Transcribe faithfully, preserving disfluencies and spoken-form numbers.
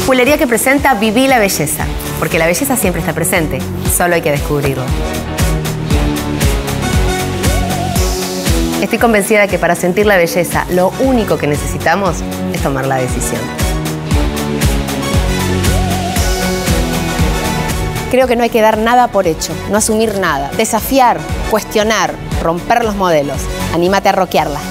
Julería que presenta Viví la belleza, porque la belleza siempre está presente, solo hay que descubrirla. Estoy convencida de que para sentir la belleza, lo único que necesitamos es tomar la decisión. Creo que no hay que dar nada por hecho, no asumir nada. Desafiar, cuestionar, romper los modelos. Anímate a rockearla.